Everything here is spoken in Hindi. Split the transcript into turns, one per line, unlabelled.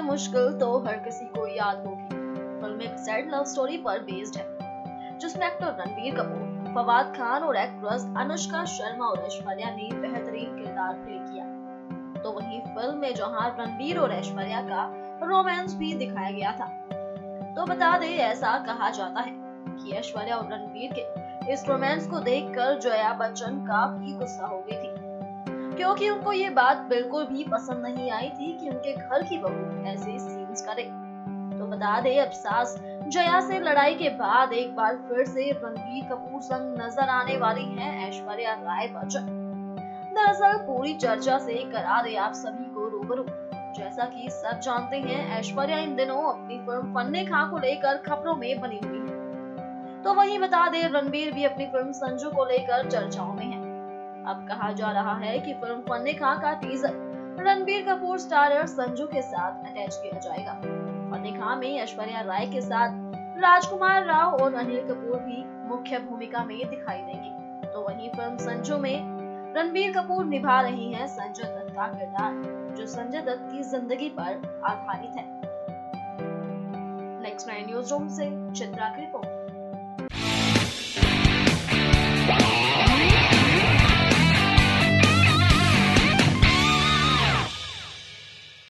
मुश्किल तो हर किसी को याद होगी। फिल्म एक सैड लव स्टोरी पर बेस्ड है, जिसमें एक्टर रणबीर कपूर, फवाद खान और एक्ट्रेस अनुष्का शर्मा और ऐश्वर्या ने बेहतरीन किरदार प्ले किया। तो वहीं फिल्म में जहां रणबीर और ऐश्वर्या का रोमांस भी दिखाया गया था। तो बता दें, ऐसा कहा जाता है कि ऐश्वर्या और रणबीर के इस रोमांस को देखकर जया बच्चन काफी गुस्सा हो गई थी, क्योंकि उनको ये बात बिल्कुल भी पसंद नहीं आई थी कि उनके घर की बहू ऐसे सीन्स करे। तो बता दें, अब सास जया से लड़ाई के बाद एक बार फिर से रणबीर कपूर संग नजर आने वाली हैं ऐश्वर्या राय बच्चन। दरअसल पूरी चर्चा से करा दे आप सभी को रूबरू। जैसा कि सब जानते हैं, ऐश्वर्या इन दिनों अपनी फिल्म फन्ने खां को लेकर खबरों में बनी हुई है। तो वहीं बता दें, रणबीर भी अपनी फिल्म संजू को लेकर चर्चाओं में है। अब कहा जा रहा है कि फिल्म फन्ने खां का टीजर रणबीर कपूर स्टारर संजू के साथ अटैच किया जाएगा। फन्ने खां में ऐश्वर्या राय के साथ राजकुमार राव और अनिल कपूर भी मुख्य भूमिका में दिखाई देंगे। तो वहीं फिल्म संजू में रणबीर कपूर निभा रही हैं संजय दत्त का किरदार, जो संजय दत्त की जिंदगी पर आधारित है। नेक्स्ट 9 न्यूज रूम से चित्रा की रिपोर्ट।